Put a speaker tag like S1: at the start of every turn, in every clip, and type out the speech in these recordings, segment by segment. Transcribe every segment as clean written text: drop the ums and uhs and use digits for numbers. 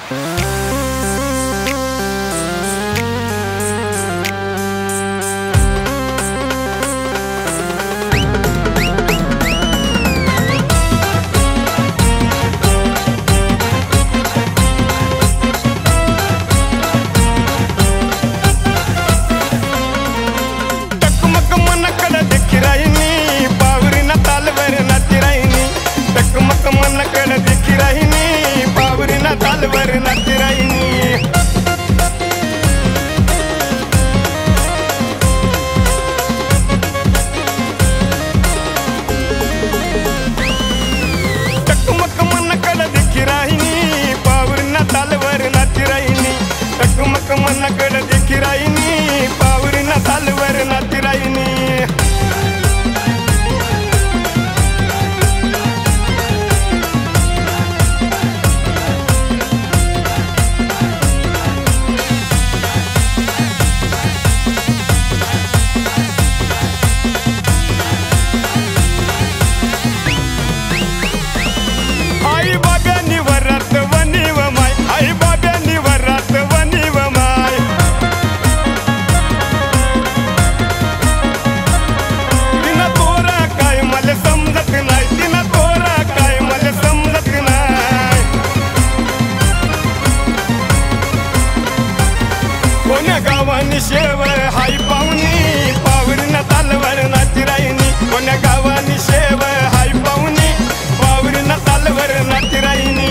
S1: मनकड देखी राहिनी पावरीना तालवर नाती राहिनी आई बाब्यानी वरात वनी व माय आई बाब्यानी वरात वनी व माय तिना तोरा काय मला समजत नाही तिना तोरा काय मला समजत नाही कोण्या गावानी शेव हाय पाहुणी पावरीना तालवर नाती राहिनी कोण्या गावानी शेव हाय पाहुणी पावरीना तालवर नाती राहिनी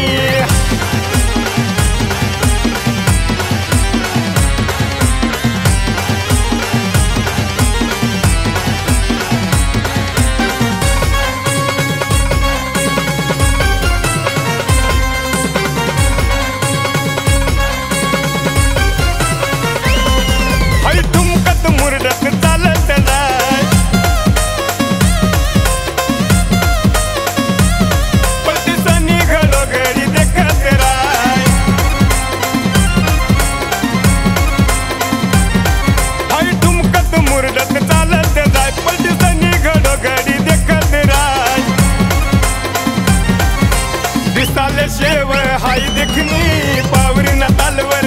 S1: हाय ठुमकत मुरडत चालत जाय पलटीसनी घडोघडी देखत राय हाय ठुमकत मुरडत चालत जाय पलटीसनी घडोघडी देखत राय दिसाले शेव हाय देखनी पावरीना तालवर